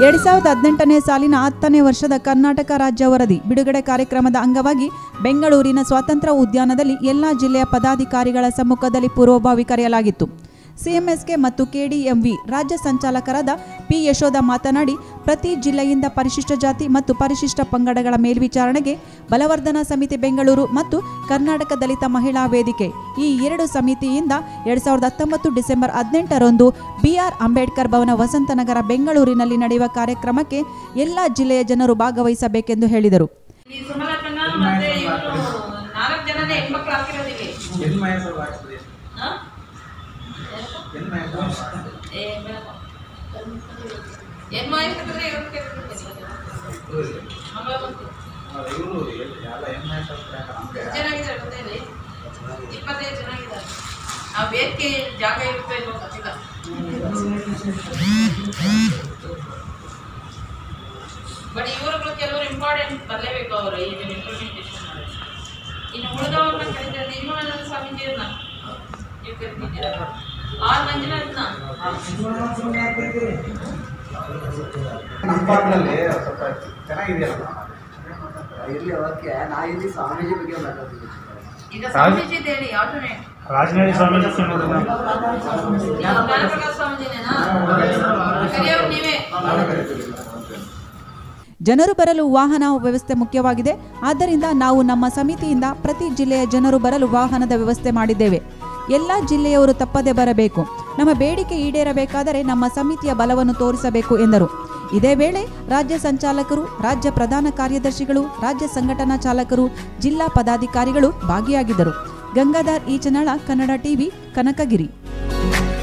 2018ನೇ ಸಾಲಿನ 10ನೇ ವರ್ಷದ ಕರ್ನಾಟಕ ರಾಜ್ಯ ವರದಿ ಬಿಡುಗಡೆ ಕಾರ್ಯಕ್ರಮದ ಅಂಗವಾಗಿ ಬೆಂಗಳೂರಿನ ಸ್ವಾತಂತ್ರ್ಯ ಉದ್ಯಾನದಲ್ಲಿ ಎಲ್ಲಾ ಜಿಲ್ಲೆಯ ಪದಾಧಿಕಾರಿಗಳ ಸಮ್ಮುಖದಲ್ಲಿ ಪೂರ್ವಭಾವಿ ಕರೆಯಲಾಗಿತ್ತು. ಸಿಎಂಎಸ್ಕೆ ಮತ್ತು ಕೆಡಿಎಂವಿ ರಾಜ್ಯ ಸಂಚಾಲಕರಾದ ಪಿ ಯಶೋಧ ಮಾತನಾಡಿ, ಪ್ರತಿ ಜಿಲ್ಲೆಯಿಂದ ಪರಿಶಿಷ್ಟ ಜಾತಿ ಮತ್ತು ಪರಿಶಿಷ್ಟ ಪಂಗಡಗಳ ಮೇಲ್ವಿಚಾರಣೆಗೆ ಬಲವರ್ಧನಾ ಸಮಿತಿ ಬೆಂಗಳೂರು ಮತ್ತು ಕರ್ನಾಟಕ ದಲಿತ ಮಹಿಳಾ ವೇದಿಕೆ ಈ ಎರಡು ಸಮಿತಿಯಿಂದ 2019 ಡಿಸೆಂಬರ್ 18ರಂದು ಬಿಆರ್ ಅಂಬೇಡ್ಕರ್ ಭವನ ವಸಂತನಗರ ಬೆಂಗಳೂರಿನಲ್ಲಿ ನಡೆಯುವ ಕಾರ್ಯಕ್ರಮಕ್ಕೆ ಎಲ್ಲ ಜಿಲ್ಲೆಯ ಜನರು ಭಾಗವಹಿಸಬೇಕೆಂದು ಹೇಳಿದರು. ಬಟ್ ಇವರುಗಳು ಕೆಲವರು ಇಂಪಾರ್ಟೆಂಟ್ ಬರಲೇಬೇಕು. ಅವರು ಇದನ್ನು ಇಂಪ್ಲಿಮೆಂಟೇಷನ್ ಮಾಡಿ ಇನ್ನು ಉಳಿದವ್ರನ್ನ ಕರೀತಾರೆ. ನಿಮ್ಮ ಸ್ವಾಮೀಜಿಯನ್ನ ನೀವು ಕರಿತಿದ್ದೀರಾ? ಆರು ಮಂಜಿನ ಈಗ ಸ್ವಾಮೀಜಿ ಹೇಳಿ ಯಾವ್ದು ರಾಜನಹಳ್ಳಿ ಸ್ವಾಮೀಜಿ ಸ್ವಾಮೀಜಿನೇನಾ ಕರಿಯೋರು ನೀವೇ? ಜನರು ಬರಲು ವಾಹನ ವ್ಯವಸ್ಥೆ ಮುಖ್ಯವಾಗಿದೆ. ಆದ್ದರಿಂದ ನಾವು ನಮ್ಮ ಸಮಿತಿಯಿಂದ ಪ್ರತಿ ಜಿಲ್ಲೆಯ ಜನರು ಬರಲು ವಾಹನದ ವ್ಯವಸ್ಥೆ ಮಾಡಿದ್ದೇವೆ. ಎಲ್ಲ ಜಿಲ್ಲೆಯವರು ತಪ್ಪದೆ ಬರಬೇಕು. ನಮ್ಮ ಬೇಡಿಕೆ ಈಡೇರಬೇಕಾದರೆ ನಮ್ಮ ಸಮಿತಿಯ ಬಲವನ್ನು ತೋರಿಸಬೇಕು ಎಂದರು. ಇದೇ ವೇಳೆ ರಾಜ್ಯ ಸಂಚಾಲಕರು, ರಾಜ್ಯ ಪ್ರಧಾನ ಕಾರ್ಯದರ್ಶಿಗಳು, ರಾಜ್ಯ ಸಂಘಟನಾ ಚಾಲಕರು, ಜಿಲ್ಲಾ ಪದಾಧಿಕಾರಿಗಳು ಭಾಗಿಯಾಗಿದ್ದರು. ಗಂಗಾಧರ್ ಈಚನಾಳ, ಕನ್ನಡ ಟಿವಿ, ಕನಕಗಿರಿ.